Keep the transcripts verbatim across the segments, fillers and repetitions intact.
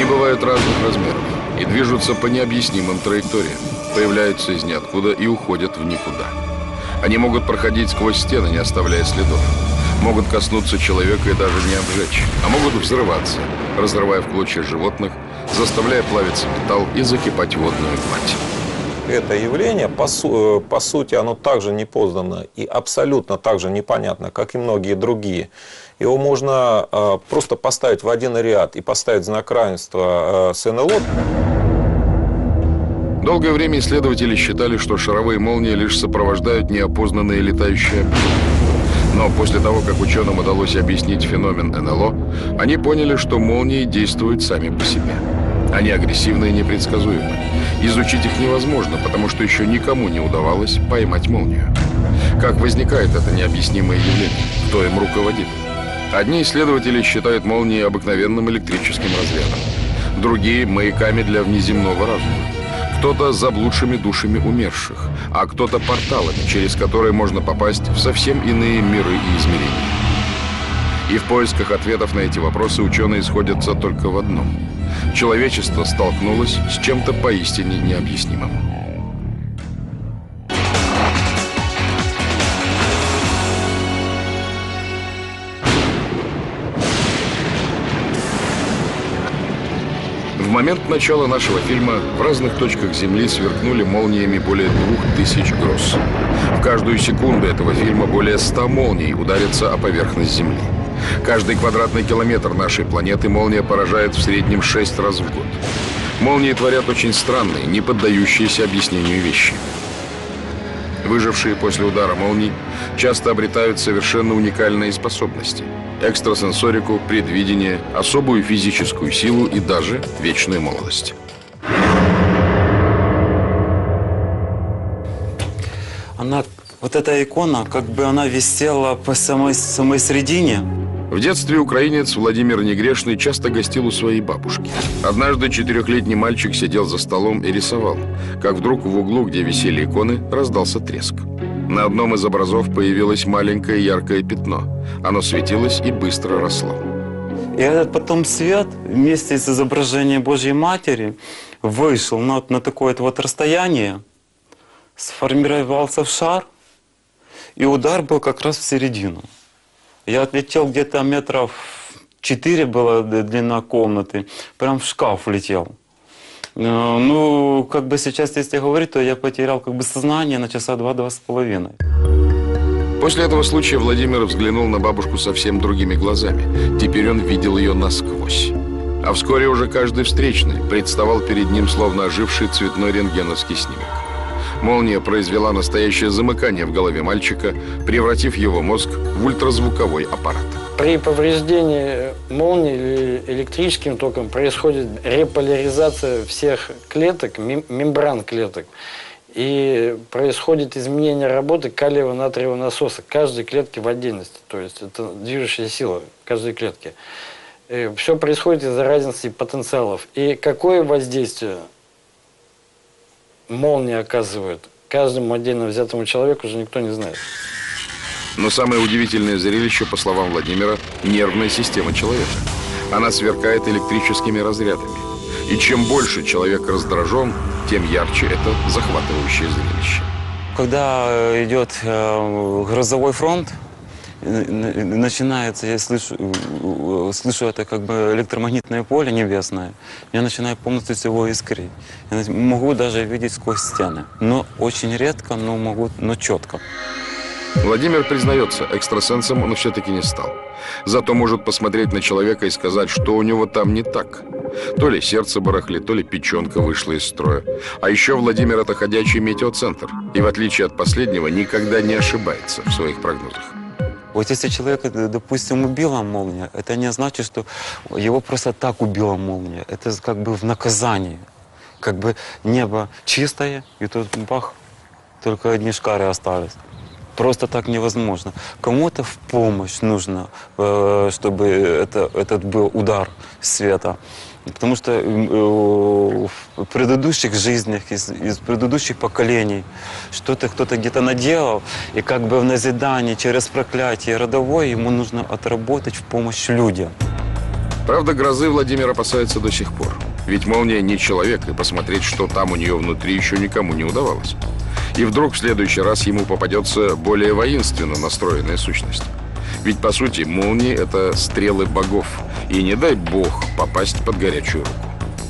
Они бывают разных размеров и движутся по необъяснимым траекториям, появляются из ниоткуда и уходят в никуда. Они могут проходить сквозь стены, не оставляя следов. Могут коснуться человека и даже не обжечь, а могут взрываться, разрывая в клочья животных, заставляя плавиться металл и закипать водную гладь. Это явление, по, су по сути, оно также непознано и абсолютно так же непонятно, как и многие другие. Его можно э, просто поставить в один ряд и поставить знак равенства э, с эн эл о. Долгое время исследователи считали, что шаровые молнии лишь сопровождают неопознанные летающие объекты. Но после того, как ученым удалось объяснить феномен эн эл о, они поняли, что молнии действуют сами по себе. Они агрессивны и непредсказуемы. Изучить их невозможно, потому что еще никому не удавалось поймать молнию. Как возникает это необъяснимое явление? Кто им руководит? Одни исследователи считают молнии обыкновенным электрическим разрядом, другие – маяками для внеземного разума. Кто-то заблудшими душами умерших, а кто-то порталами, через которые можно попасть в совсем иные миры и измерения. И в поисках ответов на эти вопросы ученые сходятся только в одном. Человечество столкнулось с чем-то поистине необъяснимым. В момент начала нашего фильма в разных точках Земли сверкнули молниями более двух тысяч гроз. В каждую секунду этого фильма более ста молний ударятся о поверхность Земли. Каждый квадратный километр нашей планеты молния поражает в среднем шесть раз в год. Молнии творят очень странные, не поддающиеся объяснению вещи. Выжившие после удара молний часто обретают совершенно уникальные способности: экстрасенсорику, предвидение, особую физическую силу и даже вечную молодость. Она, вот эта икона, как бы она висела по самой, самой середине. В детстве украинец Владимир Негрешный часто гостил у своей бабушки. Однажды четырехлетний мальчик сидел за столом и рисовал, как вдруг в углу, где висели иконы, раздался треск. На одном из образов появилось маленькое яркое пятно. Оно светилось и быстро росло. И этот потом свет вместе с изображением Божьей Матери вышел на, на такое вот расстояние, сформировался в шар, и удар был как раз в середину. Я отлетел где-то метров четыре, была длина комнаты, прям в шкаф влетел. Ну, как бы сейчас, если говорить, то я потерял как бы сознание на часа два-два с половиной. После этого случая Владимир взглянул на бабушку совсем другими глазами. Теперь он видел ее насквозь. А вскоре уже каждый встречный представал перед ним словно оживший цветной рентгеновский снимок. Молния произвела настоящее замыкание в голове мальчика, превратив его мозг в ультразвуковой аппарат. При повреждении молнии или электрическим током происходит реполяризация всех клеток, мембран клеток. И происходит изменение работы калиево-натриевого насоса каждой клетки в отдельности. То есть это движущая сила каждой клетки. И все происходит из-за разницы потенциалов. И какое воздействие молния оказывает каждому отдельно взятому человеку, уже никто не знает. Но самое удивительное зрелище, по словам Владимира, нервная система человека. Она сверкает электрическими разрядами. И чем больше человек раздражен, тем ярче это захватывающее зрелище. Когда идет э, грозовой фронт, начинается, я слышу, слышу это как бы электромагнитное поле небесное, я начинаю полностью всего искрить. Я могу даже видеть сквозь стены, но очень редко, но могу, но четко. Владимир признается, экстрасенсом он все-таки не стал. Зато может посмотреть на человека и сказать, что у него там не так. То ли сердце барахлит, то ли печенка вышла из строя. А еще Владимир – это ходячий метеоцентр. И в отличие от последнего, никогда не ошибается в своих прогнозах. Вот если человека, допустим, убила молния, это не значит, что его просто так убила молния. Это как бы в наказании. Как бы небо чистое, и тут бах, только одни шкары остались. Просто так невозможно. Кому-то в помощь нужно, чтобы это, этот был удар света. Потому что в предыдущих жизнях, из, из предыдущих поколений, что-то кто-то где-то наделал, и как бы в назидании через проклятие родовое ему нужно отработать в помощь людям. Правда, грозы Владимир опасается до сих пор. Ведь молния не человек, и посмотреть, что там у нее внутри, еще никому не удавалось. И вдруг в следующий раз ему попадется более воинственно настроенная сущность. Ведь, по сути, молнии – это стрелы богов. И не дай бог попасть под горячую руку.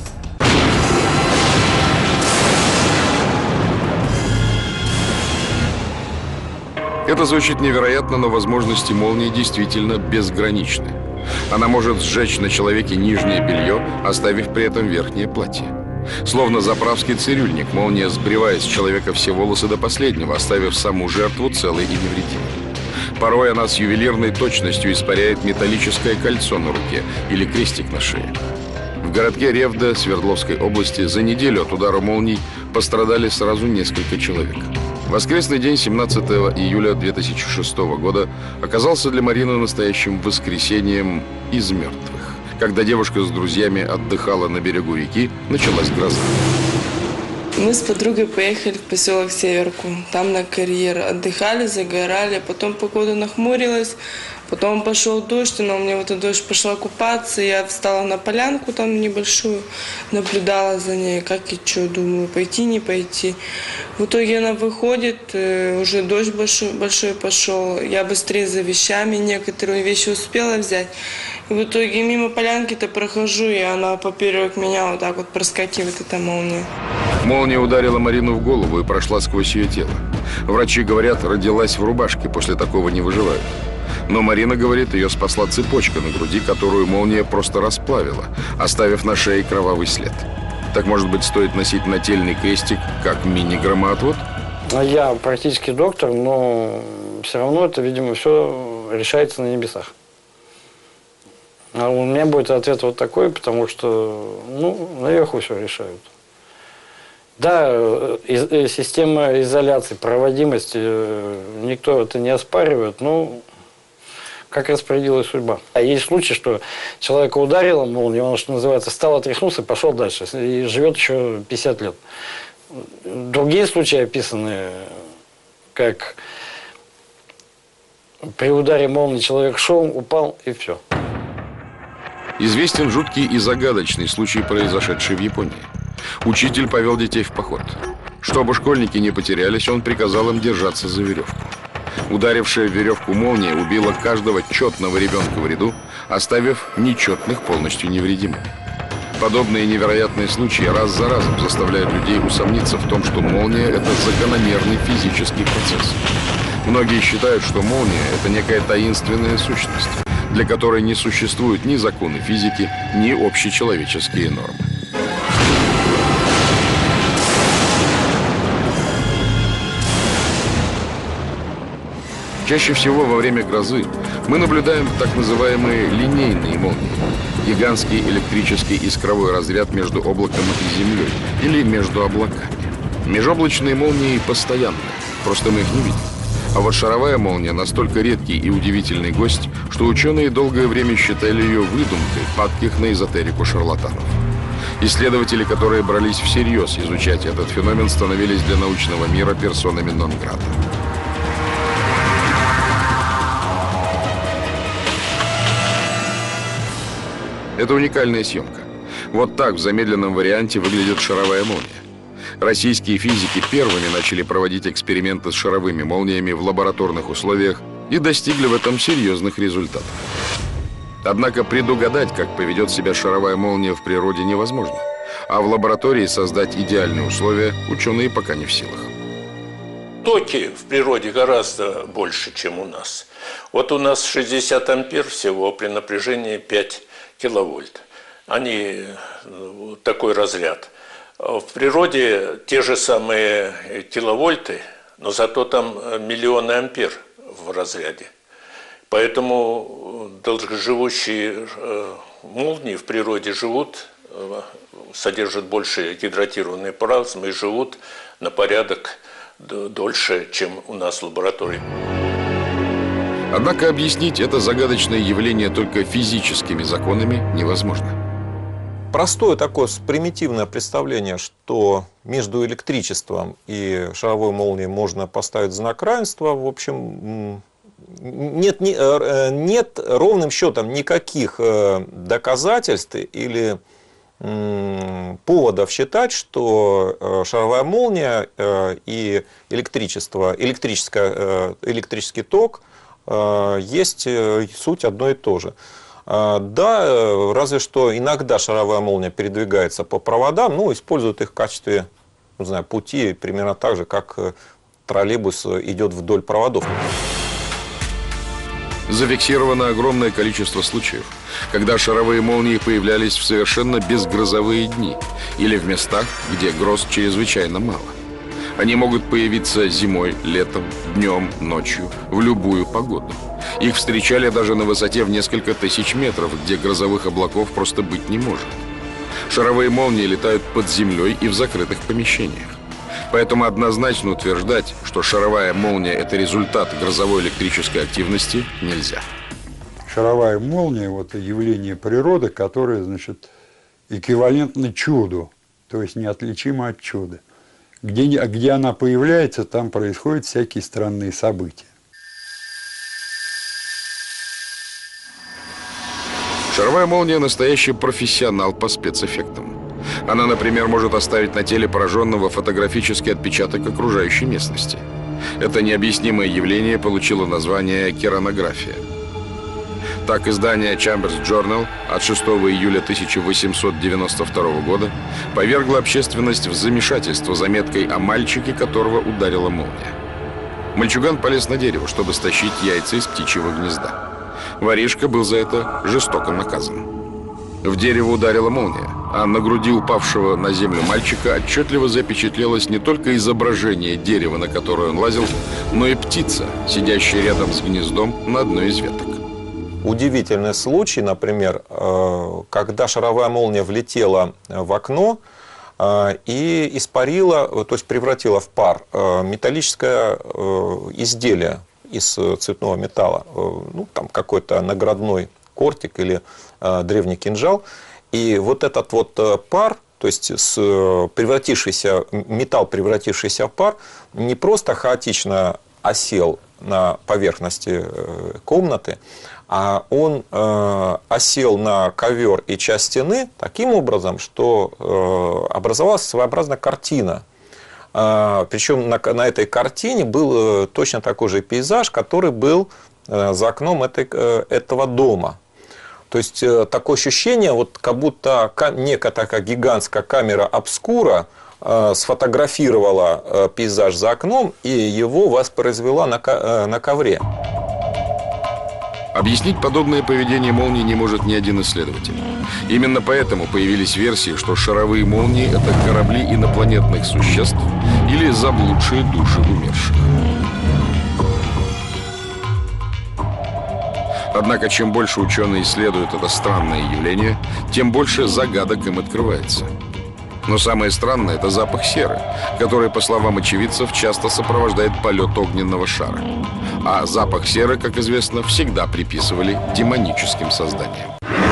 Это звучит невероятно, но возможности молнии действительно безграничны. Она может сжечь на человеке нижнее белье, оставив при этом верхнее платье. Словно заправский цирюльник, молния сбривает с человека все волосы до последнего, оставив саму жертву целой и невредимой. Порой она с ювелирной точностью испаряет металлическое кольцо на руке или крестик на шее. В городке Ревда Свердловской области за неделю от удара молний пострадали сразу несколько человек. Воскресный день семнадцатого июля две тысячи шестого года оказался для Марины настоящим воскресением из мертвых. Когда девушка с друзьями отдыхала на берегу реки, началась гроза. Мы с подругой поехали в поселок Северку. Там на карьер отдыхали, загорали. Потом погода нахмурилась. Потом пошел дождь, она у меня в этот дождь пошла купаться. Я встала на полянку там небольшую, наблюдала за ней, как и что, думаю, пойти, не пойти. В итоге она выходит, уже дождь большой, большой пошел. Я быстрее за вещами, некоторые вещи успела взять. И в итоге мимо полянки-то прохожу, и она поперек меня вот так вот проскакивает, эта молния. Молния ударила Марину в голову и прошла сквозь ее тело. Врачи говорят, родилась в рубашке, после такого не выживают. Но Марина говорит, ее спасла цепочка на груди, которую молния просто расплавила, оставив на шее кровавый след. Так, может быть, стоит носить нательный крестик, как мини-громоотвод? Я практически доктор, но все равно это, видимо, все решается на небесах. А у меня будет ответ вот такой, потому что, ну, наверху все решают. Да, из, система изоляции, проводимость, никто это не оспаривает, но как распорядилась судьба. А есть случай, что человека ударило молния, он, что называется, встал, отряхнулся и пошел дальше. И живет еще пятьдесят лет. Другие случаи описаны, как при ударе молнии человек шел, упал и все. Известен жуткий и загадочный случай, произошедший в Японии. Учитель повел детей в поход. Чтобы школьники не потерялись, он приказал им держаться за веревку. Ударившая в веревку молния убила каждого четного ребенка в ряду, оставив нечетных полностью невредимыми. Подобные невероятные случаи раз за разом заставляют людей усомниться в том, что молния – это закономерный физический процесс. Многие считают, что молния – это некая таинственная сущность, для которой не существуют ни законы физики, ни общечеловеческие нормы. Чаще всего во время грозы мы наблюдаем так называемые линейные молнии. Гигантский электрический искровой разряд между облаком и землей или между облаками. Межоблачные молнии постоянны, просто мы их не видим. А вот шаровая молния настолько редкий и удивительный гость, что ученые долгое время считали ее выдумкой падких на эзотерику шарлатанов. Исследователи, которые брались всерьез изучать этот феномен, становились для научного мира персонами нон-грата. Это уникальная съемка. Вот так в замедленном варианте выглядит шаровая молния. Российские физики первыми начали проводить эксперименты с шаровыми молниями в лабораторных условиях и достигли в этом серьезных результатов. Однако предугадать, как поведет себя шаровая молния в природе, невозможно. А в лаборатории создать идеальные условия ученые пока не в силах. Токи в природе гораздо больше, чем у нас. Вот у нас шестьдесят ампер всего при напряжении пять киловольт. Они такой разряд. В природе те же самые киловольты, но зато там миллионы ампер в разряде. Поэтому долгоживущие молнии в природе живут, содержат больше гидратированной плазмы и живут на порядок дольше, чем у нас в лаборатории. Однако объяснить это загадочное явление только физическими законами невозможно. Простое такое примитивное представление, что между электричеством и шаровой молнией можно поставить знак равенства, в общем, нет, нет ровным счетом никаких доказательств или поводов считать, что шаровая молния и электричество, электрическое, электрический ток есть суть одно и то же. Да, разве что иногда шаровая молния передвигается по проводам, но используют их в качестве, не знаю, пути, примерно так же, как троллейбус идет вдоль проводов. Зафиксировано огромное количество случаев, когда шаровые молнии появлялись в совершенно безгрозовые дни или в местах, где гроз чрезвычайно мало. Они могут появиться зимой, летом, днем, ночью, в любую погоду. Их встречали даже на высоте в несколько тысяч метров, где грозовых облаков просто быть не может. Шаровые молнии летают под землей и в закрытых помещениях. Поэтому однозначно утверждать, что шаровая молния – это результат грозовой электрической активности, нельзя. Шаровая молния – вот явление природы, которое, значит, эквивалентно чуду, то есть неотличимо от чуда. Где, где она появляется, там происходят всякие странные события. Шаровая молния – настоящий профессионал по спецэффектам. Она, например, может оставить на теле пораженного фотографический отпечаток окружающей местности. Это необъяснимое явление получило название керанография. Так, издание Chambers Journal от шестого июля тысяча восемьсот девяносто второго года повергло общественность в замешательство заметкой о мальчике, которого ударила молния. Мальчуган полез на дерево, чтобы стащить яйца из птичьего гнезда. Воришка был за это жестоко наказан. В дерево ударила молния, а на груди упавшего на землю мальчика отчетливо запечатлелось не только изображение дерева, на которое он лазил, но и птица, сидящая рядом с гнездом на одной из веток. Удивительный случай, например, когда шаровая молния влетела в окно и испарила, то есть превратила в пар металлическое изделие из цветного металла, ну, там какой-то наградной кортик или э, древний кинжал. И вот этот вот пар, то есть с, превратившийся, металл, превратившийся в пар, не просто хаотично осел на поверхности комнаты, а он э, осел на ковер и часть стены таким образом, что э, образовалась своеобразная картина. Э, причем на, на этой картине был точно такой же пейзаж, который был э, за окном этой, э, этого дома. То есть такое ощущение, вот как будто некая такая гигантская камера обскура э, сфотографировала э, пейзаж за окном и его воспроизвела на, э, на ковре. Объяснить подобное поведение молнии не может ни один исследователь. Именно поэтому появились версии, что шаровые молнии – это корабли инопланетных существ или заблудшие души умерших. Однако, чем больше ученые исследуют это странное явление, тем больше загадок им открывается. Но самое странное – это запах серы, который, по словам очевидцев, часто сопровождает полет огненного шара. А запах серы, как известно, всегда приписывали демоническим созданиям.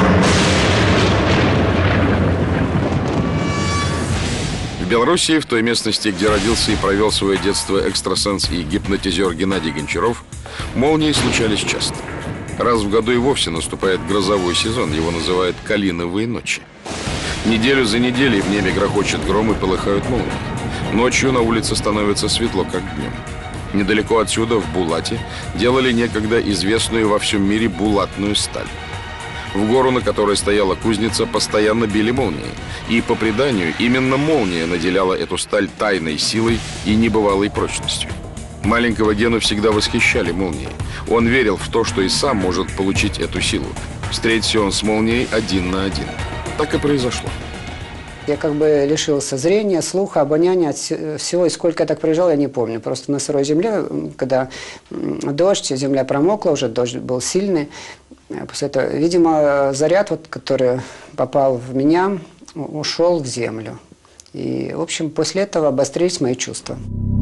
В Белоруссии, в той местности, где родился и провел свое детство экстрасенс и гипнотизер Геннадий Гончаров, молнии случались часто. Раз в году и вовсе наступает грозовой сезон, его называют «калиновые ночи». Неделю за неделей в небе грохочет гром и полыхают молнии. Ночью на улице становится светло, как днем. Недалеко отсюда, в Булате, делали некогда известную во всем мире булатную сталь. В гору, на которой стояла кузница, постоянно били молнии. И, по преданию, именно молния наделяла эту сталь тайной силой и небывалой прочностью. Маленького Гену всегда восхищали молнии. Он верил в то, что и сам может получить эту силу. Встретился он с молнией один на один. Так и произошло. Я как бы лишился зрения, слуха, обоняния, от всего. И сколько я так проезжал, я не помню. Просто на сырой земле, когда дождь, земля промокла, уже дождь был сильный. После этого, видимо, заряд, вот, который попал в меня, ушел в землю. И, в общем, после этого обострились мои чувства.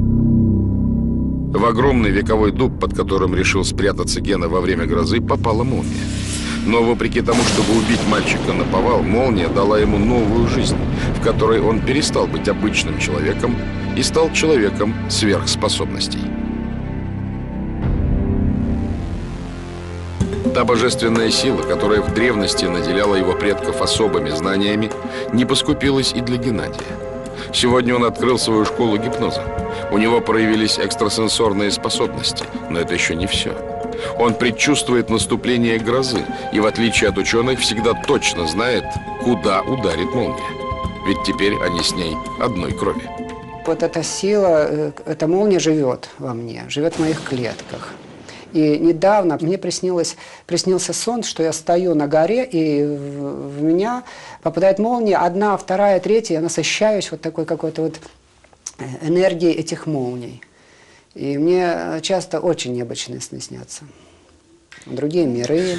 В огромный вековой дуб, под которым решил спрятаться Гена во время грозы, попала молния. Но вопреки тому, чтобы убить мальчика наповал, молния дала ему новую жизнь, в которой он перестал быть обычным человеком и стал человеком сверхспособностей. Та божественная сила, которая в древности наделяла его предков особыми знаниями, не поскупилась и для Геннадия. Сегодня он открыл свою школу гипноза. У него проявились экстрасенсорные способности, но это еще не все. Он предчувствует наступление грозы и, в отличие от ученых, всегда точно знает, куда ударит молния. Ведь теперь они с ней одной крови. Вот эта сила, эта молния живет во мне, живет в моих клетках. И недавно мне приснилось, приснился сон, что я стою на горе, и в, в меня попадает молния, одна, вторая, третья, я насыщаюсь вот такой какой-то вот энергией этих молний. И мне часто очень необычные сны снятся. Другие миры.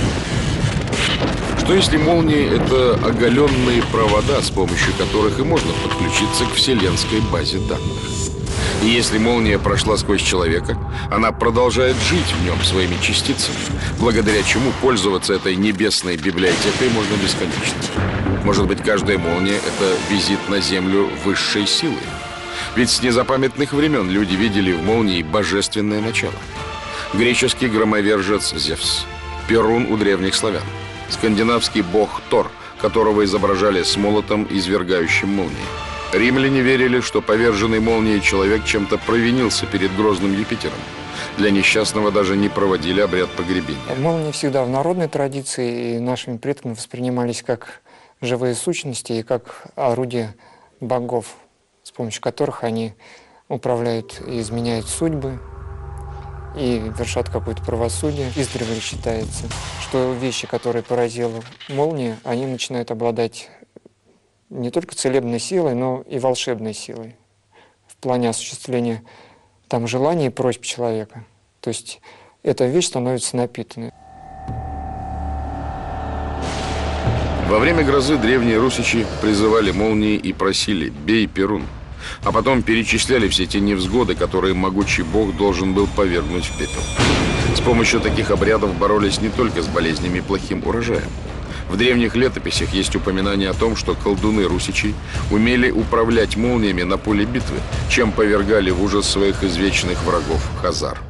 Что если молнии – это оголенные провода, с помощью которых и можно подключиться к вселенской базе данных? И если молния прошла сквозь человека, она продолжает жить в нем своими частицами, благодаря чему пользоваться этой небесной библиотекой можно бесконечно. Может быть, каждая молния – это визит на Землю высшей силы? Ведь с незапамятных времен люди видели в молнии божественное начало. Греческий громовержец Зевс, Перун у древних славян, скандинавский бог Тор, которого изображали с молотом, извергающим молнии. Римляне верили, что поверженный молнией человек чем-то провинился перед грозным Юпитером. Для несчастного даже не проводили обряд погребения. Молнии всегда в народной традиции и нашими предками воспринимались как живые сущности и как орудие богов, с помощью которых они управляют и изменяют судьбы, и вершат какое-то правосудие. Издревле считается, что вещи, которые поразила молния, они начинают обладать не только целебной силой, но и волшебной силой в плане осуществления там желаний и просьб человека. То есть эта вещь становится напитанной. Во время грозы древние русичи призывали молнии и просили «бей, Перун», а потом перечисляли все те невзгоды, которые могучий бог должен был повергнуть в пепел. С помощью таких обрядов боролись не только с болезнями и плохим урожаем. В древних летописях есть упоминание о том, что колдуны русичей умели управлять молниями на поле битвы, чем повергали в ужас своих извечных врагов хазар.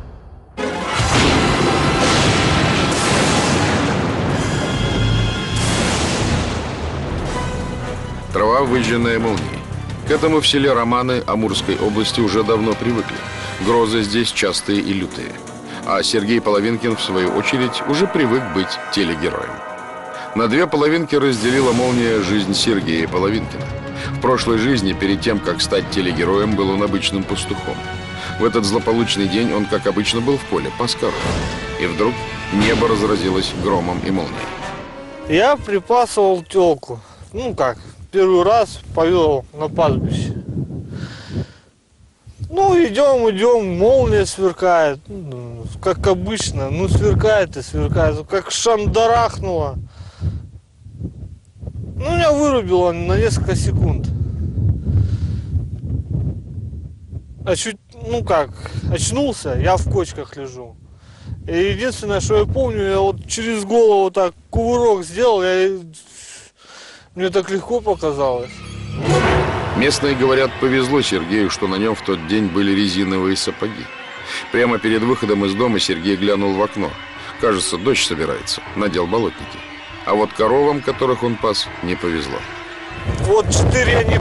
Трава, выжженная молнией. К этому в селе Романы Амурской области уже давно привыкли. Грозы здесь частые и лютые. А Сергей Половинкин, в свою очередь, уже привык быть телегероем. На две половинки разделила молния жизнь Сергея Половинкина. В прошлой жизни, перед тем, как стать телегероем, был он обычным пастухом. В этот злополучный день он, как обычно, был в поле, пас корову. И вдруг небо разразилось громом и молнией. Я припасывал телку. Ну как, первый раз повел на пастбище. Ну, идем, идем, молния сверкает, как обычно. Ну, сверкает и сверкает, как шандарахнуло. Ну, меня вырубило на несколько секунд. А чуть, ну как, очнулся, я в кочках лежу. И единственное, что я помню, я вот через голову так кувырок сделал, я... мне так легко показалось. Местные говорят, повезло Сергею, что на нем в тот день были резиновые сапоги. Прямо перед выходом из дома Сергей глянул в окно. Кажется, дождь собирается, надел болотники. А вот коровам, которых он пас, не повезло. Вот четыре они...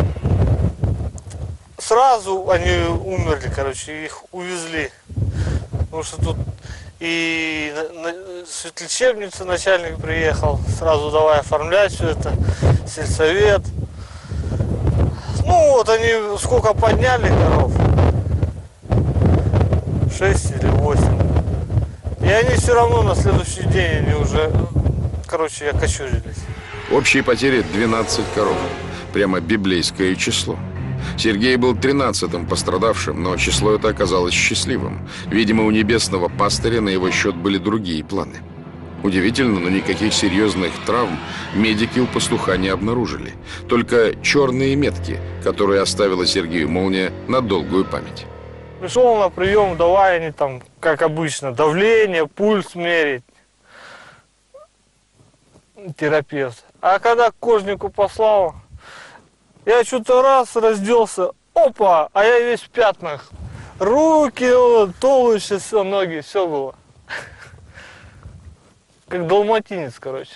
Сразу они умерли, короче, их увезли. Потому что тут и светлечебница начальник приехал, сразу давай оформлять все это, сельсовет. Ну вот они сколько подняли коров? Шесть или восемь. И они все равно на следующий день они уже... Короче, окочурились. Общие потери двенадцать коров. Прямо библейское число. Сергей был тринадцатым пострадавшим, но число это оказалось счастливым. Видимо, у небесного пастыря на его счет были другие планы. Удивительно, но никаких серьезных травм медики у пастуха не обнаружили. Только черные метки, которые оставила Сергею молния на долгую память. Пришел на прием, давай они там, как обычно, давление, пульс мерить. Терапевт. А когда к кожнику послал, я что-то раз разделся, опа, а я весь в пятнах. Руки, вот, туловище, все, ноги, все было. как далматинец, короче.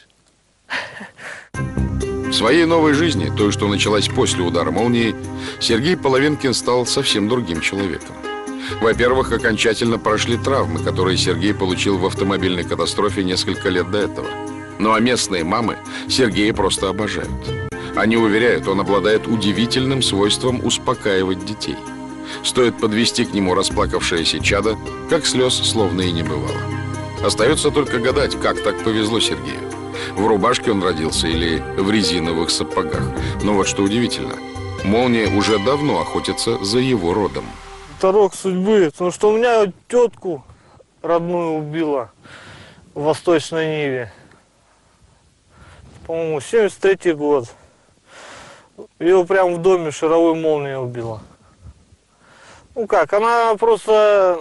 В своей новой жизни, той, что началась после удара молнии, Сергей Половинкин стал совсем другим человеком. Во-первых, окончательно прошли травмы, которые Сергей получил в автомобильной катастрофе несколько лет до этого. Ну а местные мамы Сергея просто обожают. Они уверяют, он обладает удивительным свойством успокаивать детей. Стоит подвести к нему расплакавшееся чадо, как слез словно и не бывало. Остается только гадать, как так повезло Сергею. В рубашке он родился или в резиновых сапогах. Но вот что удивительно, молния уже давно охотится за его родом. Это рок судьбы, потому что у меня тетку родную убила в Восточной Ниве. По-моему, семьдесят третий год. Ее прямо в доме шаровой молнией убила. Ну как, она просто...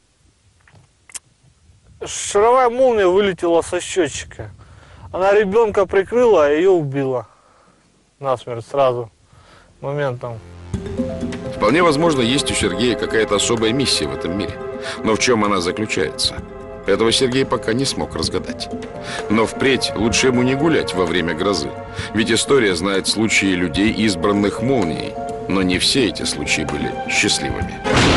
Шаровая молния вылетела со счетчика. Она ребенка прикрыла, а ее убила насмерть сразу, моментом. Вполне возможно, есть у Сергея какая-то особая миссия в этом мире. Но в чем она заключается? Этого Сергей пока не смог разгадать. Но впредь лучше ему не гулять во время грозы. Ведь история знает случаи людей, избранных молнией. Но не все эти случаи были счастливыми.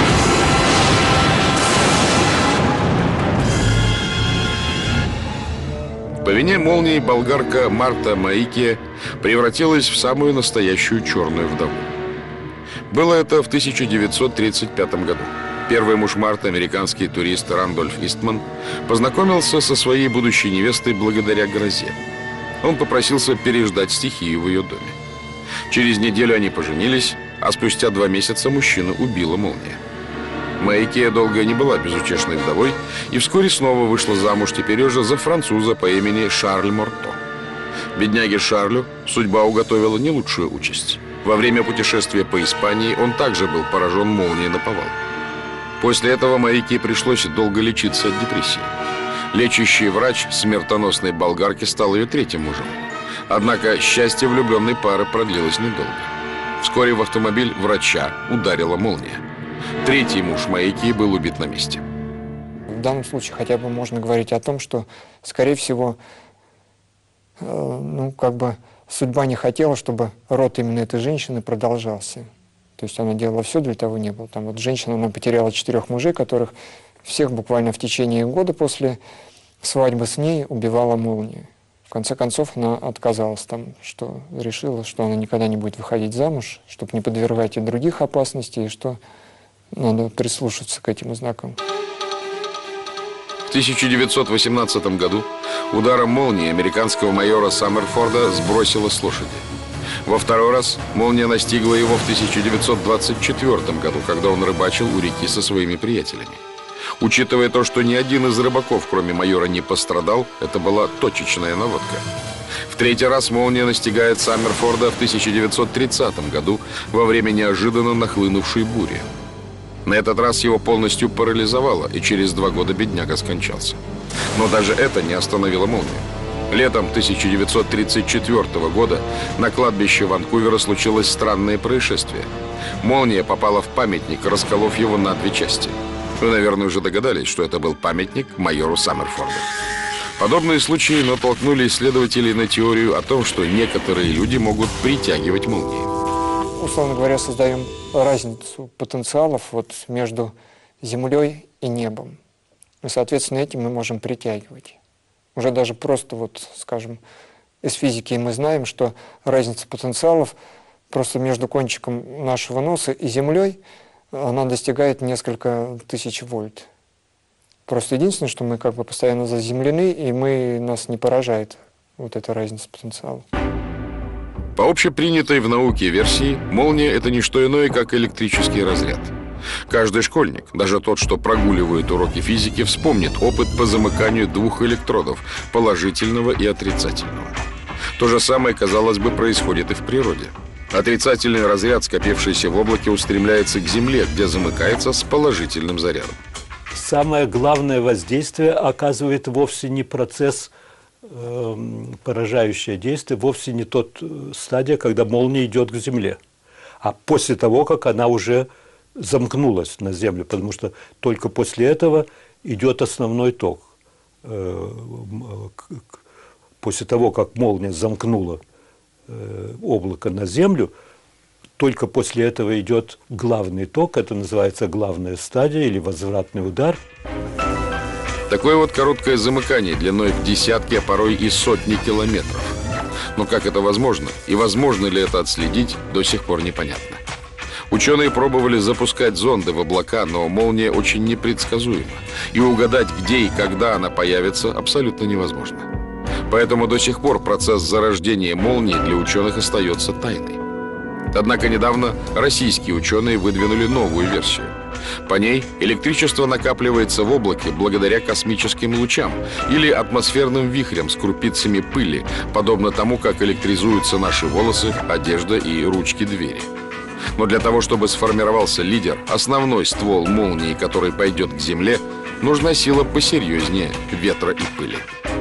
По вине молнии болгарка Марта Маикия превратилась в самую настоящую черную вдову. Было это в тысяча девятьсот тридцать пятом году. Первый муж Марты, американский турист Рандольф Истман, познакомился со своей будущей невестой благодаря грозе. Он попросился переждать стихию в ее доме. Через неделю они поженились, а спустя два месяца мужчину убила молния. Маикия долго не была безутешной вдовой и вскоре снова вышла замуж, теперь уже за француза по имени Шарль Морто. Бедняге Шарлю судьба уготовила не лучшую участь. Во время путешествия по Испании он также был поражен молнией наповал. После этого Маикии пришлось долго лечиться от депрессии. Лечащий врач смертоносной болгарки стал ее третьим мужем. Однако счастье влюбленной пары продлилось недолго. Вскоре в автомобиль врача ударила молния. Третий муж Маикии был убит на месте. В данном случае хотя бы можно говорить о том, что, скорее всего, э, ну, как бы судьба не хотела, чтобы род именно этой женщины продолжался. То есть она делала все для того, не было. Там вот женщина, она потеряла четырех мужей, которых всех буквально в течение года после свадьбы с ней убивала молния. В конце концов, она отказалась там, что решила, что она никогда не будет выходить замуж, чтобы не подвергать и других опасностей, и что надо прислушаться к этим знакам. В тысяча девятьсот восемнадцатом году ударом молнии американского майора Саммерфорда сбросило с лошади. Во второй раз молния настигла его в тысяча девятьсот двадцать четвёртом году, когда он рыбачил у реки со своими приятелями. Учитывая то, что ни один из рыбаков, кроме майора, не пострадал, это была точечная наводка. В третий раз молния настигает Саммерфорда в тысяча девятьсот тридцатом году во время неожиданно нахлынувшей бури. На этот раз его полностью парализовало, и через два года бедняга скончался. Но даже это не остановило молнию. Летом тысяча девятьсот тридцать четвёртого года на кладбище Ванкувера случилось странное происшествие. Молния попала в памятник, расколов его на две части. Вы, наверное, уже догадались, что это был памятник майору Саммерфорду. Подобные случаи натолкнули исследователей на теорию о том, что некоторые люди могут притягивать молнии. Условно говоря, создаем разницу потенциалов вот между Землей и небом. И, соответственно, этим мы можем притягивать. Уже даже просто, вот, скажем, из физики мы знаем, что разница потенциалов просто между кончиком нашего носа и Землей, она достигает несколько тысяч вольт. Просто единственное, что мы как бы постоянно заземлены, и мы, нас не поражает вот эта разница потенциала. По общепринятой в науке версии, молния – это не что иное, как электрический разряд. Каждый школьник, даже тот, что прогуливает уроки физики, вспомнит опыт по замыканию двух электродов – положительного и отрицательного. То же самое, казалось бы, происходит и в природе. Отрицательный разряд, скопившийся в облаке, устремляется к Земле, где замыкается с положительным зарядом. Самое главное воздействие оказывает вовсе не процесс, э, поражающее действие, вовсе не тот стадия, когда молния идет к Земле, а после того, как она уже замкнулась на Землю, потому что только после этого идет основной ток. э, после того, как молния замкнула э, облако на Землю, только после этого идет главный ток, это называется главная стадия или возвратный удар. Такое вот короткое замыкание длиной в десятки, а порой и сотни километров. Но как это возможно? И возможно ли это отследить, до сих пор непонятно. Ученые пробовали запускать зонды в облака, но молния очень непредсказуема. И угадать, где и когда она появится, абсолютно невозможно. Поэтому до сих пор процесс зарождения молнии для ученых остается тайной. Однако недавно российские ученые выдвинули новую версию. По ней электричество накапливается в облаке благодаря космическим лучам или атмосферным вихрям с крупицами пыли, подобно тому, как электризуются наши волосы, одежда и ручки двери. Но для того, чтобы сформировался лидер, основной ствол молнии, который пойдет к Земле, нужна сила посерьезнее ветра и пыли.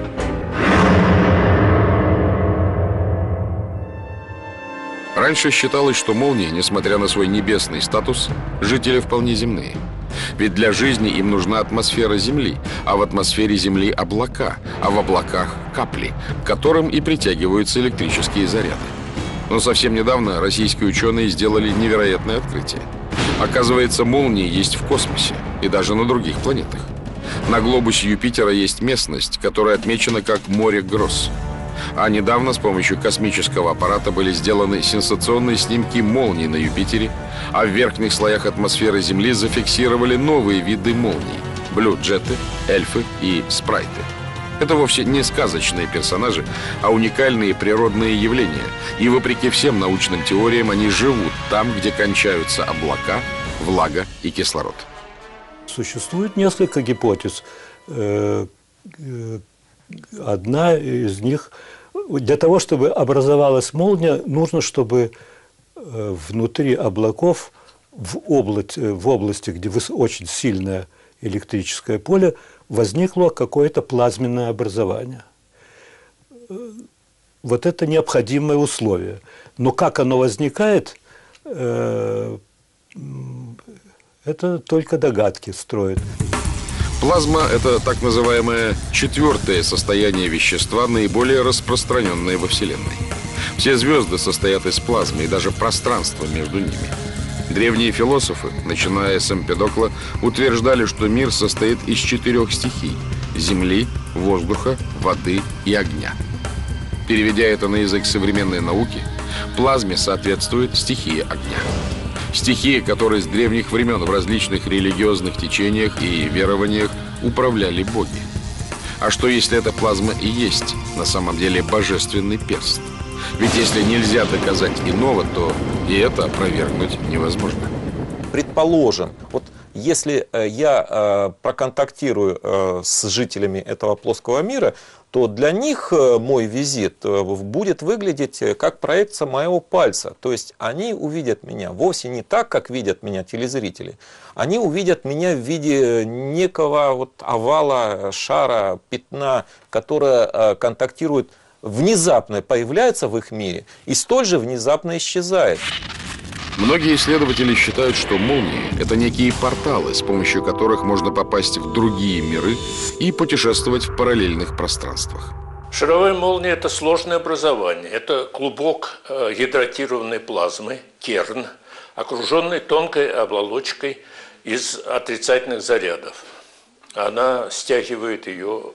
Раньше считалось, что молнии, несмотря на свой небесный статус, жители вполне земные. Ведь для жизни им нужна атмосфера Земли, а в атмосфере Земли облака, а в облаках капли, к которым и притягиваются электрические заряды. Но совсем недавно российские ученые сделали невероятное открытие. Оказывается, молнии есть в космосе и даже на других планетах. На глобусе Юпитера есть местность, которая отмечена как море гроз. А недавно с помощью космического аппарата были сделаны сенсационные снимки молний на Юпитере, а в верхних слоях атмосферы Земли зафиксировали новые виды молний – блю-джеты, эльфы и спрайты. Это вовсе не сказочные персонажи, а уникальные природные явления. И вопреки всем научным теориям они живут там, где кончаются облака, влага и кислород. Существует несколько гипотез. Одна из них – для того, чтобы образовалась молния, нужно, чтобы внутри облаков, в области, в области, где очень сильное электрическое поле, возникло какое-то плазменное образование. Вот это необходимое условие. Но как оно возникает, это только догадки строят. Плазма – это так называемое четвертое состояние вещества, наиболее распространенное во Вселенной. Все звезды состоят из плазмы и даже пространства между ними. Древние философы, начиная с Эмпедокла, утверждали, что мир состоит из четырех стихий – земли, воздуха, воды и огня. Переведя это на язык современной науки, плазме соответствует стихия огня. Стихия, которой с древних времен в различных религиозных течениях и верованиях управляли боги. А что, если эта плазма и есть на самом деле божественный перст? Ведь если нельзя доказать иного, то и это опровергнуть невозможно. Предположим, вот если я проконтактирую с жителями этого плоского мира, то для них мой визит будет выглядеть как проекция моего пальца. То есть они увидят меня вовсе не так, как видят меня телезрители. Они увидят меня в виде некого вот овала, шара, пятна, которое контактирует, внезапно появляется в их мире и столь же внезапно исчезает. Многие исследователи считают, что молнии – это некие порталы, с помощью которых можно попасть в другие миры и путешествовать в параллельных пространствах. Шаровая молния – это сложное образование. Это клубок гидратированной плазмы, керн, окруженный тонкой оболочкой из отрицательных зарядов. Она стягивает ее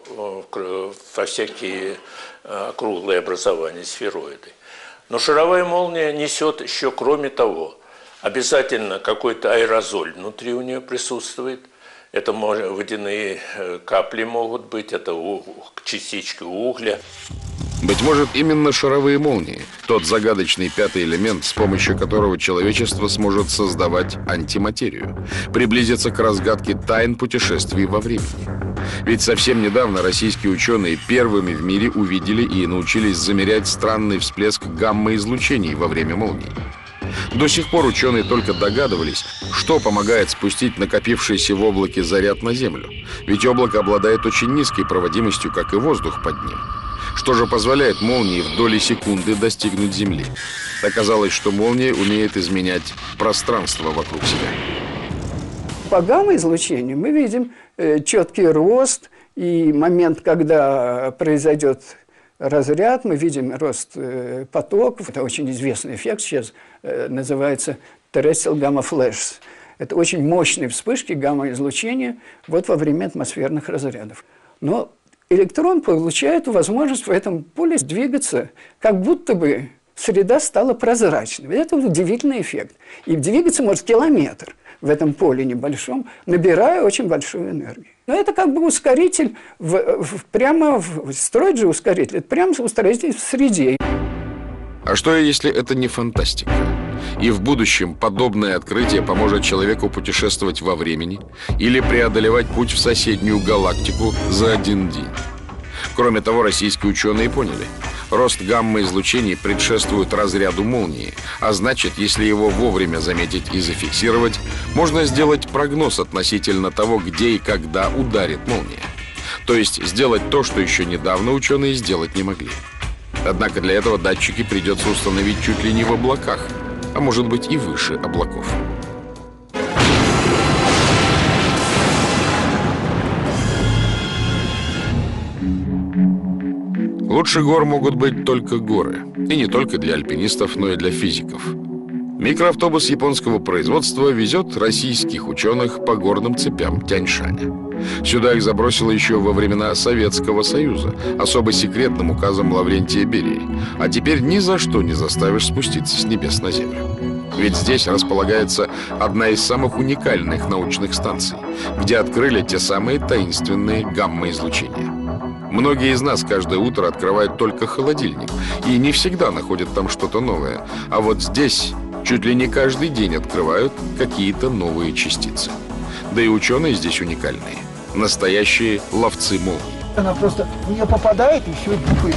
во всякие округлые образования, сфероиды. Но шаровая молния несет еще, кроме того, обязательно какой-то аэрозоль внутри у нее присутствует. Это водяные капли могут быть, это частички угля. Быть может, именно шаровые молнии – тот загадочный пятый элемент, с помощью которого человечество сможет создавать антиматерию, приблизиться к разгадке тайн путешествий во времени. Ведь совсем недавно российские ученые первыми в мире увидели и научились замерять странный всплеск гамма-излучений во время молний. До сих пор ученые только догадывались, что помогает спустить накопившийся в облаке заряд на Землю. Ведь облако обладает очень низкой проводимостью, как и воздух под ним. Что же позволяет молнии в доли секунды достигнуть Земли? Оказалось, что молния умеет изменять пространство вокруг себя. По гамма-излучению мы видим четкий рост И момент, когда произойдет разряд, мы видим рост э, потоков. Это очень известный эффект сейчас, э, называется terrestrial gamma flashes. Это очень мощные вспышки гамма-излучения вот во время атмосферных разрядов. Но электрон получает возможность в этом поле двигаться, как будто бы среда стала прозрачной. Это удивительный эффект. И двигаться может километр в этом поле небольшом, набирая очень большую энергию. Но это как бы ускоритель, в, в, прямо в, строить же ускоритель, это прямо ускоритель в среде. А что, если это не фантастика? И в будущем подобное открытие поможет человеку путешествовать во времени или преодолевать путь в соседнюю галактику за один день. Кроме того, российские ученые поняли, рост гамма-излучений предшествует разряду молнии, а значит, если его вовремя заметить и зафиксировать, можно сделать прогноз относительно того, где и когда ударит молния. То есть сделать то, что еще недавно ученые сделать не могли. Однако для этого датчики придется установить чуть ли не в облаках, а может быть и выше облаков. Лучше гор могут быть только горы. И не только для альпинистов, но и для физиков. Микроавтобус японского производства везет российских ученых по горным цепям Тянь-Шаня. Сюда их забросило еще во времена Советского Союза, особо секретным указом Лаврентия Берии. А теперь ни за что не заставишь спуститься с небес на землю. Ведь здесь располагается одна из самых уникальных научных станций, где открыли те самые таинственные гамма-излучения. Многие из нас каждое утро открывают только холодильник и не всегда находят там что-то новое. А вот здесь чуть ли не каждый день открывают какие-то новые частицы. Да и ученые здесь уникальные. Настоящие ловцы молний. Она просто в нее попадает и все, бухает.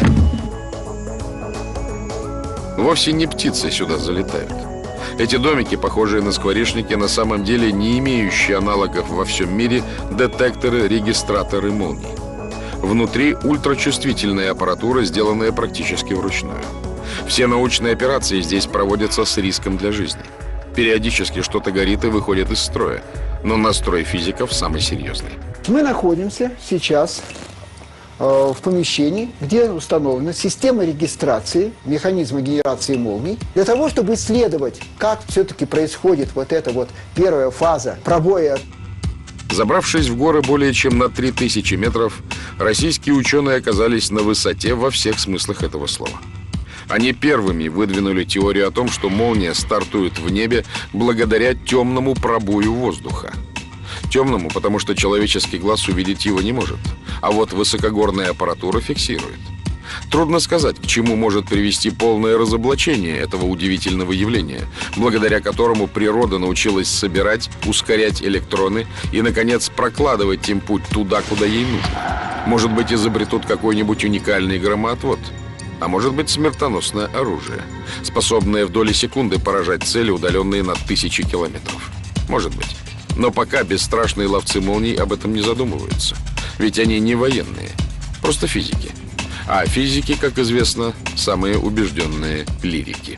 Вовсе не птицы сюда залетают. Эти домики, похожие на скворечники, на самом деле не имеющие аналогов во всем мире детекторы-регистраторы молний. Внутри ультрачувствительная аппаратура, сделанная практически вручную. Все научные операции здесь проводятся с риском для жизни. Периодически что-то горит и выходит из строя, но настрой физиков самый серьезный. Мы находимся сейчас э, в помещении, где установлена система регистрации, механизма генерации молний, для того, чтобы исследовать, как все-таки происходит вот эта вот первая фаза пробоя. Забравшись в горы более чем на три тысячи метров, российские ученые оказались на высоте во всех смыслах этого слова. Они первыми выдвинули теорию о том, что молния стартует в небе благодаря темному пробою воздуха. Темному, потому что человеческий глаз увидеть его не может, а вот высокогорная аппаратура фиксирует. Трудно сказать, к чему может привести полное разоблачение этого удивительного явления, благодаря которому природа научилась собирать, ускорять электроны и, наконец, прокладывать им путь туда, куда ей нужно. Может быть, изобретут какой-нибудь уникальный громоотвод, а может быть, смертоносное оружие, способное в доли секунды поражать цели, удаленные на тысячи километров. Может быть. Но пока бесстрашные ловцы молний об этом не задумываются. Ведь они не военные, просто физики. А физики, как известно, самые убежденные лирики.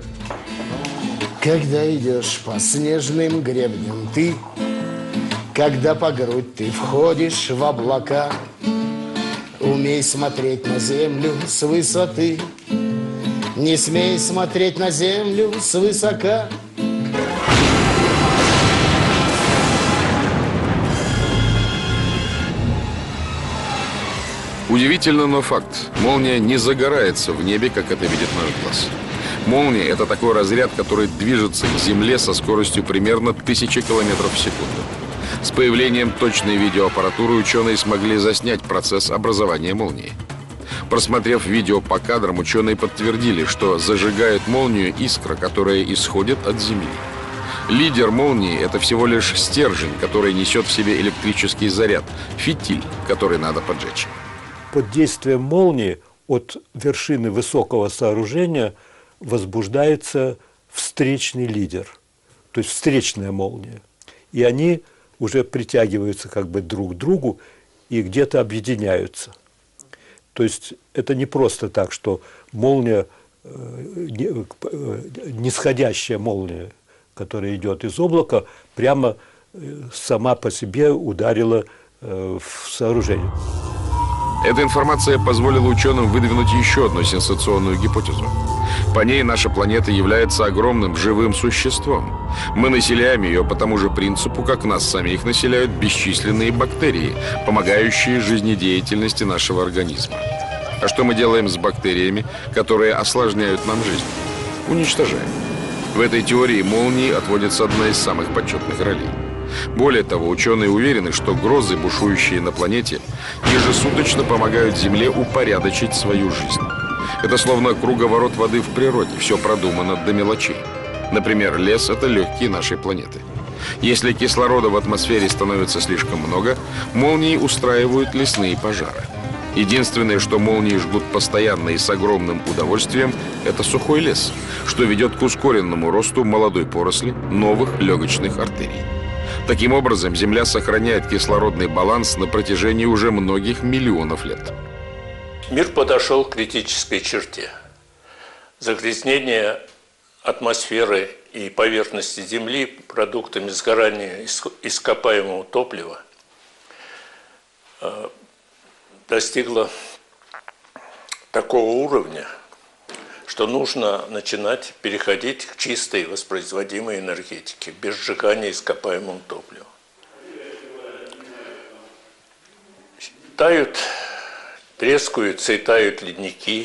Когда идешь по снежным гребням ты, когда по грудь ты входишь в облака, умей смотреть на землю с высоты, не смей смотреть на землю свысока. Удивительно, но факт. Молния не загорается в небе, как это видит наш глаз. Молния – это такой разряд, который движется к Земле со скоростью примерно тысячи километров в секунду. С появлением точной видеоаппаратуры ученые смогли заснять процесс образования молнии. Просмотрев видео по кадрам, ученые подтвердили, что зажигает молнию искра, которая исходит от Земли. Лидер молнии – это всего лишь стержень, который несет в себе электрический заряд, фитиль, который надо поджечь. Под действием молнии от вершины высокого сооружения возбуждается встречный лидер, то есть встречная молния. И они уже притягиваются как бы друг к другу и где-то объединяются. То есть это не просто так, что молния, нисходящая молния, которая идет из облака, прямо сама по себе ударила э, в сооружении. Эта информация позволила ученым выдвинуть еще одну сенсационную гипотезу. По ней наша планета является огромным живым существом. Мы населяем ее по тому же принципу, как нас самих населяют бесчисленные бактерии, помогающие жизнедеятельности нашего организма. А что мы делаем с бактериями, которые осложняют нам жизнь? Уничтожаем. В этой теории молнии отводится одна из самых почетных ролей. Более того, ученые уверены, что грозы, бушующие на планете, ежесуточно помогают Земле упорядочить свою жизнь. Это словно круговорот воды в природе, все продумано до мелочей. Например, лес – это легкие нашей планеты. Если кислорода в атмосфере становится слишком много, молнии устраивают лесные пожары. Единственное, что молнии жгут постоянно и с огромным удовольствием, это сухой лес, что ведет к ускоренному росту молодой поросли новых легочных артерий. Таким образом, Земля сохраняет кислородный баланс на протяжении уже многих миллионов лет. Мир подошел к критической черте. Загрязнение атмосферы и поверхности Земли продуктами сгорания ископаемого топлива достигло такого уровня, что нужно начинать переходить к чистой воспроизводимой энергетике, без сжигания ископаемого топлива. Тают, трескаются и тают ледники,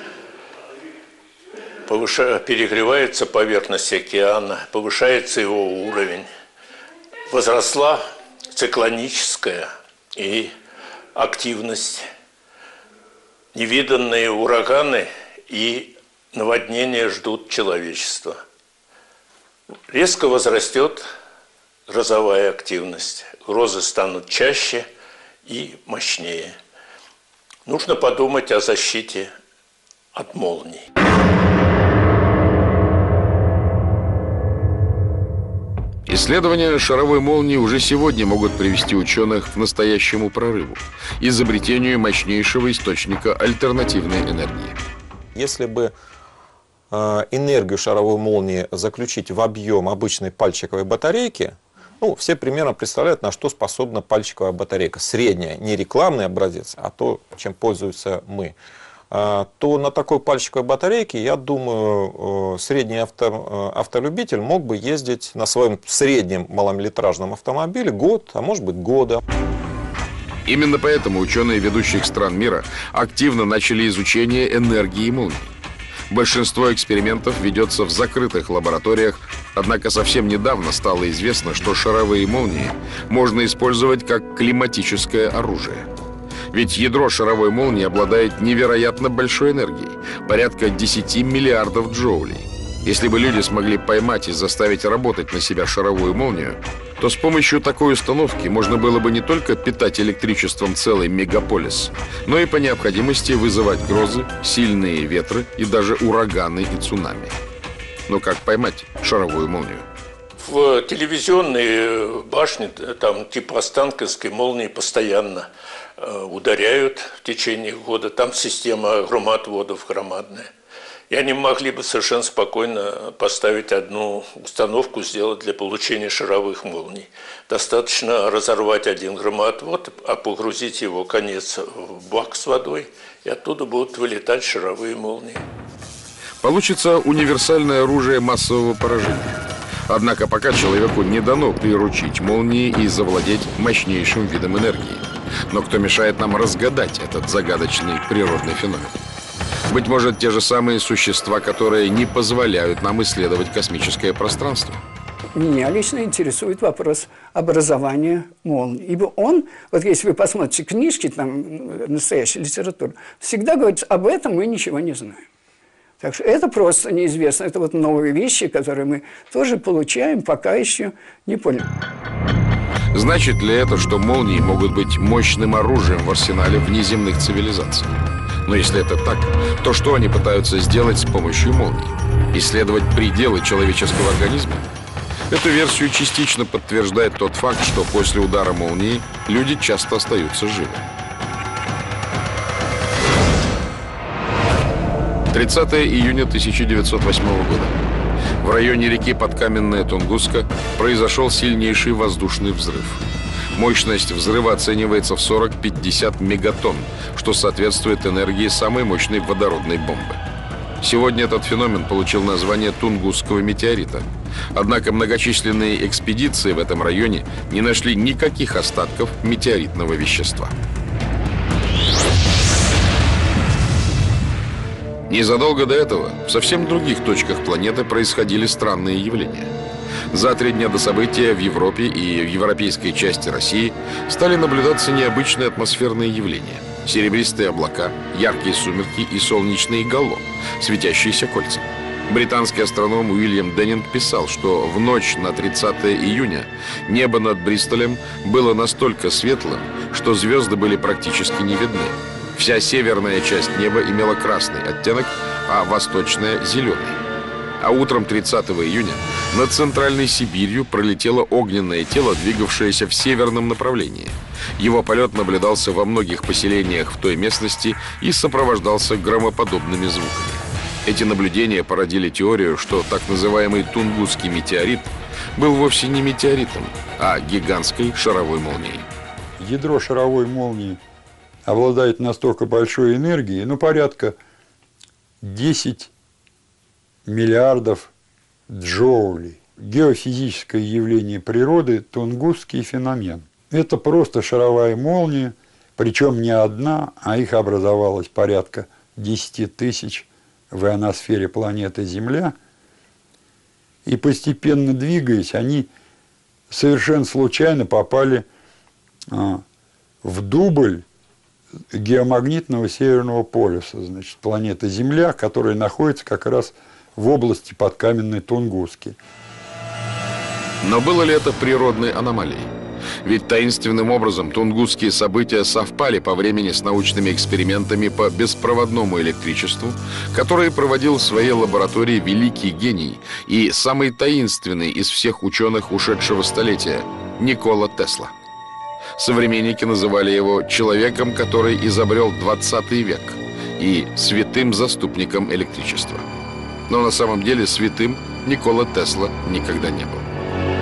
повыша... перегревается поверхность океана, повышается его уровень, возросла циклоническая и активность, невиданные ураганы и наводнения ждут человечества. Резко возрастет грозовая активность, грозы станут чаще и мощнее. Нужно подумать о защите от молний. Исследования шаровой молнии уже сегодня могут привести ученых к настоящему прорыву, изобретению мощнейшего источника альтернативной энергии. Если бы э, энергию шаровой молнии заключить в объем обычной пальчиковой батарейки, ну, все примерно представляют, на что способна пальчиковая батарейка. Средняя, не рекламный образец, а то, чем пользуемся мы. Э, то на такой пальчиковой батарейке, я думаю, э, средний авто, э, автолюбитель мог бы ездить на своем среднем маломиллитражном автомобиле год, а может быть года. Именно поэтому ученые ведущих стран мира активно начали изучение энергии молний. Большинство экспериментов ведется в закрытых лабораториях, однако совсем недавно стало известно, что шаровые молнии можно использовать как климатическое оружие. Ведь ядро шаровой молнии обладает невероятно большой энергией, порядка десяти миллиардов джоулей. Если бы люди смогли поймать и заставить работать на себя шаровую молнию, то с помощью такой установки можно было бы не только питать электричеством целый мегаполис, но и по необходимости вызывать грозы, сильные ветры и даже ураганы и цунами. Но как поймать шаровую молнию? В телевизионные башни, там типа Останкинской молнии, постоянно ударяют в течение года. Там система громоотводов громадная. И они могли бы совершенно спокойно поставить одну установку, сделать для получения шаровых молний. Достаточно разорвать один громоотвод, а погрузить его конец в бак с водой, и оттуда будут вылетать шаровые молнии. Получится универсальное оружие массового поражения. Однако пока человеку не дано приручить молнии и завладеть мощнейшим видом энергии. Но кто мешает нам разгадать этот загадочный природный феномен? Быть может, те же самые существа, которые не позволяют нам исследовать космическое пространство? Меня лично интересует вопрос образования молний. Ибо он, вот если вы посмотрите книжки, там, настоящая литература, всегда говорит, об этом мы ничего не знаем. Так что это просто неизвестно. Это вот новые вещи, которые мы тоже получаем, пока еще не поняли. Значит ли это, что молнии могут быть мощным оружием в арсенале внеземных цивилизаций? Но если это так, то что они пытаются сделать с помощью молний? Исследовать пределы человеческого организма? Эту версию частично подтверждает тот факт, что после удара молнии люди часто остаются живы. тридцатое июня тысяча девятьсот восьмого года. В районе реки Подкаменная Тунгуска произошел сильнейший воздушный взрыв. Мощность взрыва оценивается в сорок-пятьдесят мегатонн, что соответствует энергии самой мощной водородной бомбы. Сегодня этот феномен получил название Тунгусского метеорита. Однако многочисленные экспедиции в этом районе не нашли никаких остатков метеоритного вещества. Незадолго до этого в совсем других точках планеты происходили странные явления. За три дня до события в Европе и в европейской части России стали наблюдаться необычные атмосферные явления. Серебристые облака, яркие сумерки и солнечные гало, светящиеся кольца. Британский астроном Уильям Деннинг писал, что в ночь на тридцатое июня небо над Бристолем было настолько светлым, что звезды были практически не видны. Вся северная часть неба имела красный оттенок, а восточная – зеленый. А утром тридцатого июня над Центральной Сибирью пролетело огненное тело, двигавшееся в северном направлении. Его полет наблюдался во многих поселениях в той местности и сопровождался громоподобными звуками. Эти наблюдения породили теорию, что так называемый Тунгусский метеорит был вовсе не метеоритом, а гигантской шаровой молнией. Ядро шаровой молнии обладает настолько большой энергией, ну, порядка десять миллиардов джоулей. Геофизическое явление природы – Тунгусский феномен. Это просто шаровая молния, причем не одна, а их образовалось порядка десяти тысяч в ионосфере планеты Земля. И постепенно двигаясь, они совершенно случайно попали а, в дубль геомагнитного северного полюса, значит, планеты Земля, которая находится как раз в области подкаменной Тунгуски. Но было ли это природной аномалией? Ведь таинственным образом тунгусские события совпали по времени с научными экспериментами по беспроводному электричеству, которые проводил в своей лаборатории великий гений и самый таинственный из всех ученых ушедшего столетия – Никола Тесла. Современники называли его человеком, который изобрел двадцатый век, и святым заступником электричества. Но на самом деле святым Никола Тесла никогда не был.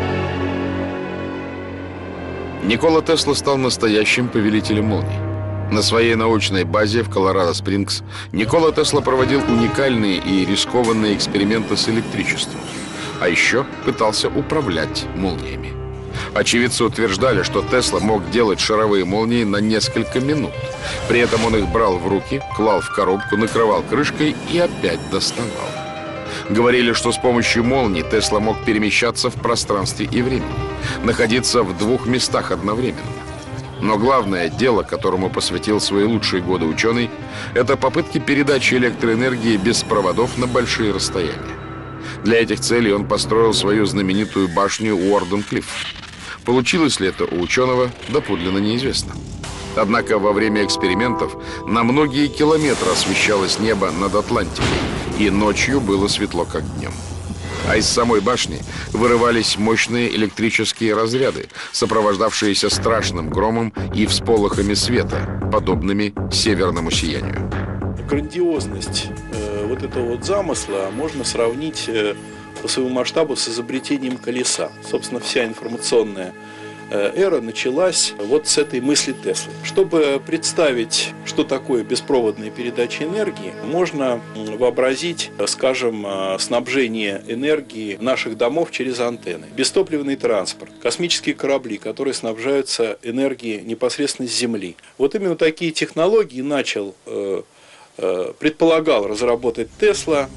Никола Тесла стал настоящим повелителем молний. На своей научной базе в Колорадо-Спрингс Никола Тесла проводил уникальные и рискованные эксперименты с электричеством, а еще пытался управлять молниями. Очевидцы утверждали, что Тесла мог делать шаровые молнии на несколько минут. При этом он их брал в руки, клал в коробку, накрывал крышкой и опять доставал. Говорили, что с помощью молний Тесла мог перемещаться в пространстве и времени, находиться в двух местах одновременно. Но главное дело, которому посвятил свои лучшие годы ученый, это попытки передачи электроэнергии без проводов на большие расстояния. Для этих целей он построил свою знаменитую башню Уорден-Клифф. Получилось ли это у ученого, доподлинно неизвестно. Однако во время экспериментов на многие километры освещалось небо над Атлантикой, и ночью было светло, как днем. А из самой башни вырывались мощные электрические разряды, сопровождавшиеся страшным громом и всполохами света, подобными северному сиянию. Грандиозность э, вот этого вот замысла можно сравнить э, по своему масштабу с изобретением колеса. Собственно, вся информационная э, эра началась вот с этой мысли Теслы. Чтобы представить, что такое беспроводная передача энергии, можно вообразить, скажем, снабжение энергии наших домов через антенны. Бестопливный транспорт, космические корабли, которые снабжаются энергией непосредственно с Земли. Вот именно такие технологии начал, э, э, предполагал разработать Тесла.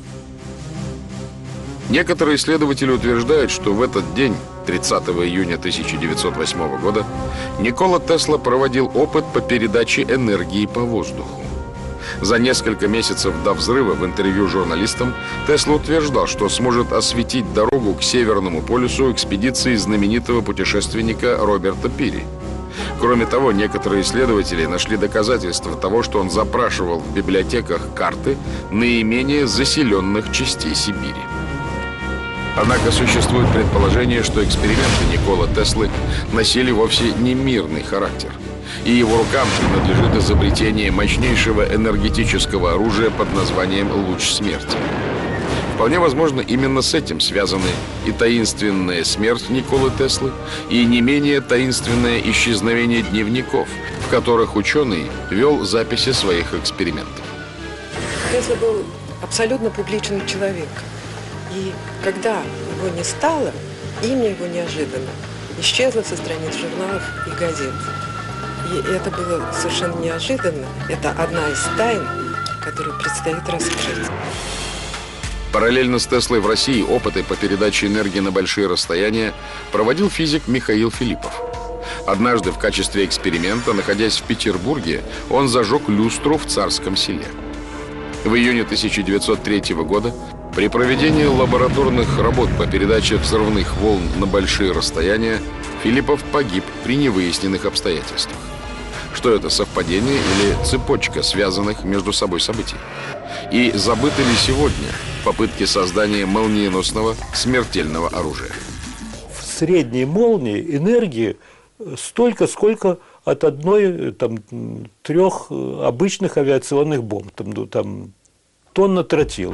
Некоторые исследователи утверждают, что в этот день, тридцатого июня тысяча девятьсот восьмого года, Никола Тесла проводил опыт по передаче энергии по воздуху. За несколько месяцев до взрыва в интервью журналистам Тесла утверждал, что сможет осветить дорогу к Северному полюсу экспедиции знаменитого путешественника Роберта Пири. Кроме того, некоторые исследователи нашли доказательства того, что он запрашивал в библиотеках карты наименее заселенных частей Сибири. Однако существует предположение, что эксперименты Никола Теслы носили вовсе не мирный характер, и его рукам принадлежит изобретение мощнейшего энергетического оружия под названием «Луч смерти». В Вполне возможно, именно с этим связаны и таинственная смерть Николы Теслы, и не менее таинственное исчезновение дневников, в которых ученый вел записи своих экспериментов. Тесла был абсолютно публичный человек. И когда его не стало, имя его неожиданно исчезло со страниц журналов и газет. И это было совершенно неожиданно. Это одна из тайн, которую предстоит раскрыть. Параллельно с Теслой в России опыты по передаче энергии на большие расстояния проводил физик Михаил Филиппов. Однажды в качестве эксперимента, находясь в Петербурге, он зажег люстру в Царском Селе. В июне тысяча девятьсот третьего года при проведении лабораторных работ по передаче взрывных волн на большие расстояния Филиппов погиб при невыясненных обстоятельствах. Что это, совпадение или цепочка связанных между собой событий? И забыты ли сегодня попытки создания молниеносного смертельного оружия? В средней молнии энергии столько, сколько от одной, там, трех обычных авиационных бомб, там, там тонна тротила.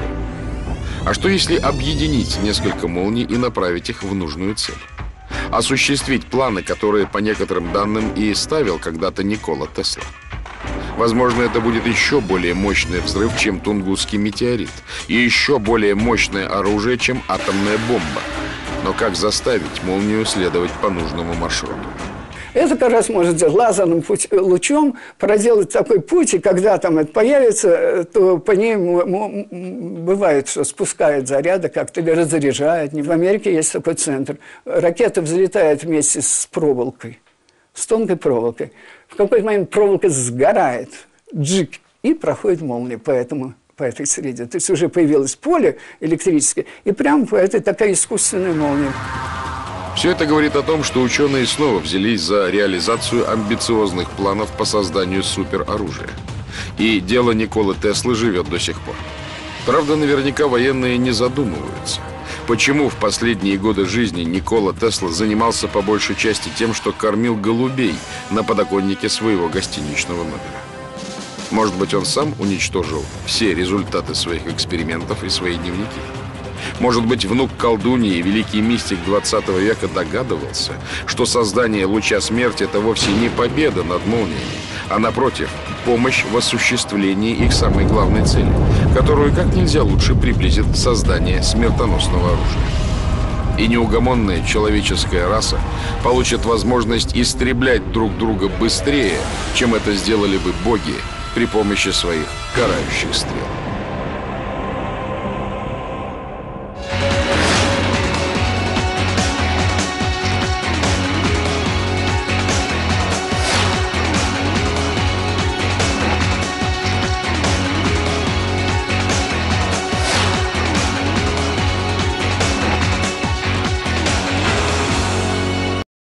А что если объединить несколько молний и направить их в нужную цель? Осуществить планы, которые, по некоторым данным, и ставил когда-то Никола Тесла. Возможно, это будет еще более мощный взрыв, чем Тунгусский метеорит, и еще более мощное оружие, чем атомная бомба. Но как заставить молнию следовать по нужному маршруту? Это как раз может сделать лазерным путь, лучом, проделать такой путь, и когда там это появится, то по ней бывает, что спускает заряды как-то или разряжает. В Америке есть такой центр. Ракета взлетает вместе с проволокой, с тонкой проволокой. В какой-то момент проволока сгорает, джик, и проходит молния по этому, по этой среде. То есть уже появилось поле электрическое, и прямо по этой такая искусственная молния. Все это говорит о том, что ученые снова взялись за реализацию амбициозных планов по созданию супероружия. И дело Николы Теслы живет до сих пор. Правда, наверняка военные не задумываются, почему в последние годы жизни Никола Тесла занимался по большей части тем, что кормил голубей на подоконнике своего гостиничного номера. Может быть, он сам уничтожил все результаты своих экспериментов и свои дневники? Может быть, внук колдуньи и великий мистик двадцатого века догадывался, что создание луча смерти – это вовсе не победа над молниями, а, напротив, помощь в осуществлении их самой главной цели, которую как нельзя лучше приблизит создание смертоносного оружия. И неугомонная человеческая раса получит возможность истреблять друг друга быстрее, чем это сделали бы боги при помощи своих карающих стрел.